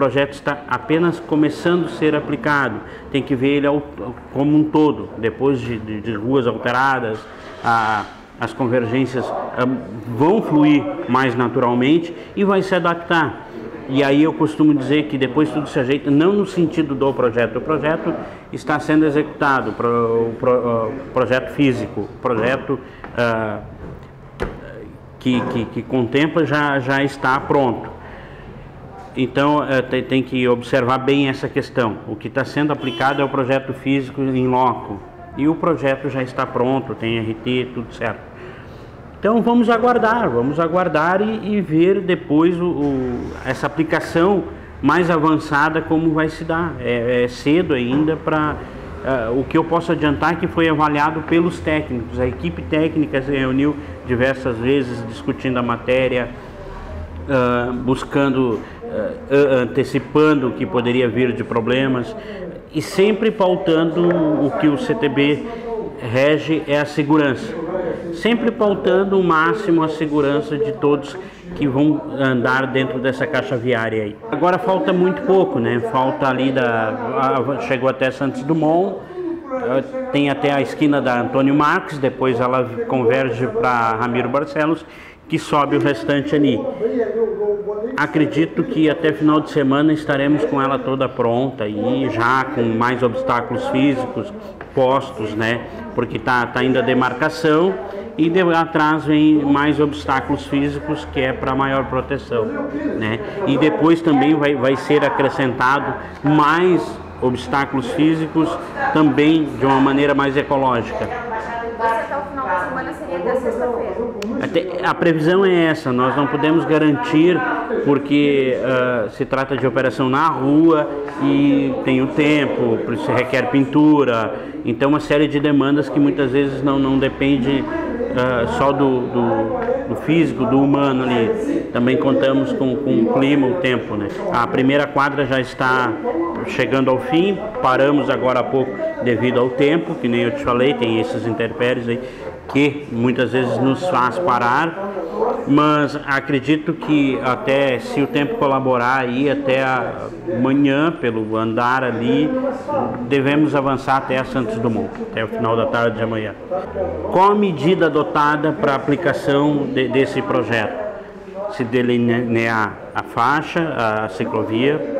projeto está apenas começando a ser aplicado, tem que ver ele como um todo, depois de ruas alteradas, as convergências vão fluir mais naturalmente e vai se adaptar. E aí eu costumo dizer que depois tudo se ajeita, não no sentido do projeto, o projeto está sendo executado, o projeto físico, o projeto que contempla já está pronto. Então tem que observar bem essa questão. O que está sendo aplicado é o projeto físico em loco e o projeto já está pronto, tem RT, tudo certo. Então vamos aguardar e ver depois essa aplicação mais avançada como vai se dar. É cedo ainda para... o que eu posso adiantar é que foi avaliado pelos técnicos. A equipe técnica se reuniu diversas vezes discutindo a matéria, buscando, antecipando o que poderia vir de problemas e sempre pautando o que o CTB rege é a segurança, sempre pautando o máximo a segurança de todos que vão andar dentro dessa caixa viária aí. Agora falta muito pouco, né? Falta ali chegou até Santos Dumont, tem até a esquina da Antônio Marques, depois ela converge para Ramiro Barcelos, que sobe o restante ali. Acredito que até final de semana estaremos com ela toda pronta e já com mais obstáculos físicos postos, né? Porque tá indo a demarcação e atrás vem mais obstáculos físicos que é para maior proteção, né? E depois também vai ser acrescentado mais obstáculos físicos também de uma maneira mais ecológica. Até o final da semana seria até sexta-feira. A previsão é essa, nós não podemos garantir porque se trata de operação na rua e tem o tempo, se requer pintura, então uma série de demandas que muitas vezes não depende só do físico, do humano ali. Também contamos com o clima, o tempo, né? A primeira quadra já está chegando ao fim, paramos agora há pouco devido ao tempo, que nem eu te falei, tem esses intempéries aí que muitas vezes nos faz parar, mas acredito que até, se o tempo colaborar aí, até amanhã, pelo andar ali, devemos avançar até a Santos Dumont, até o final da tarde de amanhã. Qual a medida adotada para a aplicação desse projeto? Se delinear a faixa, a ciclovia,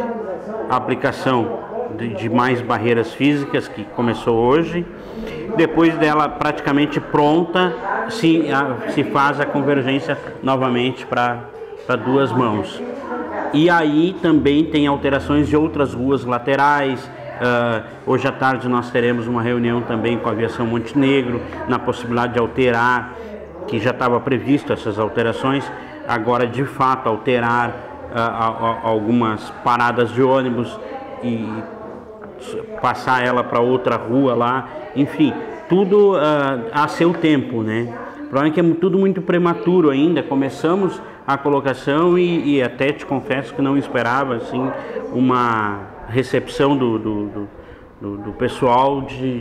a aplicação de mais barreiras físicas, que começou hoje. Depois dela praticamente pronta, se faz a convergência novamente para duas mãos. E aí também tem alterações de outras ruas laterais. Hoje à tarde nós teremos uma reunião também com a Aviação Montenegro, na possibilidade de alterar, que já estava previsto essas alterações, agora de fato alterar algumas paradas de ônibus e passar ela para outra rua lá, enfim, tudo a seu tempo, né? O problema é que é tudo muito prematuro ainda, começamos a colocação e até te confesso que não esperava assim uma recepção do pessoal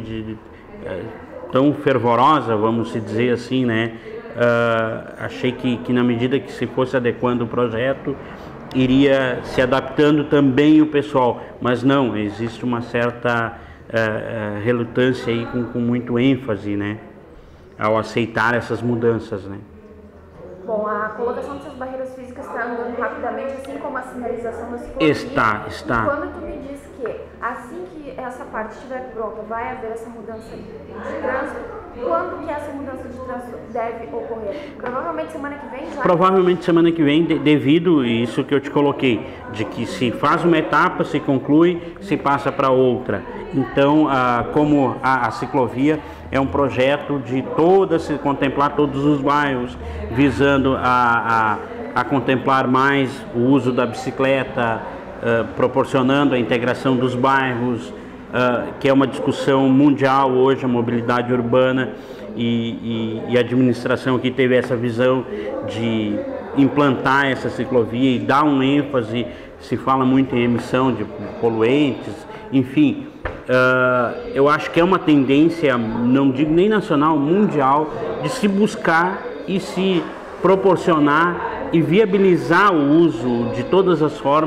tão fervorosa, vamos dizer assim, né? Achei que na medida que se fosse adequando o projeto, iria se adaptando também o pessoal, mas não, existe uma certa relutância aí com muito ênfase, né, ao aceitar essas mudanças, né. Bom, a colocação dessas barreiras físicas está andando rapidamente, assim como a sinalização da ciclovia. Está. E quando tu me diz que assim que essa parte estiver pronta, vai haver essa mudança de trânsito, quando que essa mudança de trânsito deve ocorrer? Provavelmente semana que vem já? Provavelmente semana que vem, devido a isso que eu te coloquei, de que se faz uma etapa, se conclui, se passa para outra. Então, como a ciclovia é um projeto de contemplar todos os bairros, visando a contemplar mais o uso da bicicleta, proporcionando a integração dos bairros, que é uma discussão mundial hoje, a mobilidade urbana, e a administração aqui teve essa visão de implantar essa ciclovia e dar um ênfase, se fala muito em emissão de poluentes, enfim. Eu acho que é uma tendência, não digo nem nacional, mundial, de se buscar e se proporcionar e viabilizar o uso de todas as formas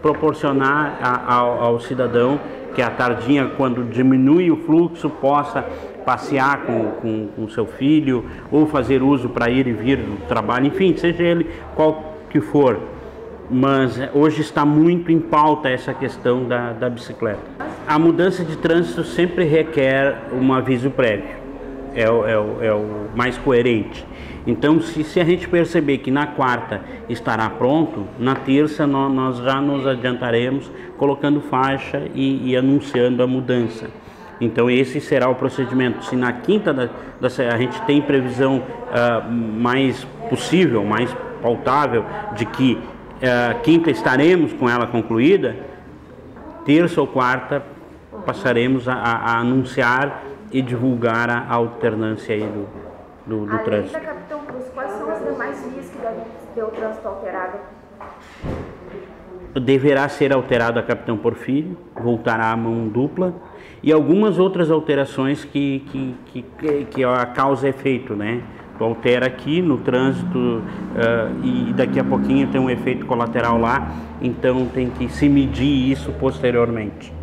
proporcionar ao cidadão que a tardinha, quando diminui o fluxo, possa passear com seu filho ou fazer uso para ir e vir do trabalho, enfim, seja ele qual que for. Mas hoje está muito em pauta essa questão da bicicleta. A mudança de trânsito sempre requer um aviso prévio, é o mais coerente. Então, se a gente perceber que na quarta estará pronto, na terça nós já nos adiantaremos colocando faixa e anunciando a mudança. Então esse será o procedimento. Se na quinta a gente tem previsão mais possível, mais pautável, de que quinta estaremos com ela concluída, terça ou quarta passaremos a anunciar e divulgar a alternância aí do trânsito. Além da Capitão Cruz, quais são as demais vias que devem ter o trânsito alterado? Deverá ser alterado a Capitão Porfírio, voltará à mão dupla, e algumas outras alterações que a causa é feito, né? Tu altera aqui no trânsito e daqui a pouquinho tem um efeito colateral lá, então tem que se medir isso posteriormente.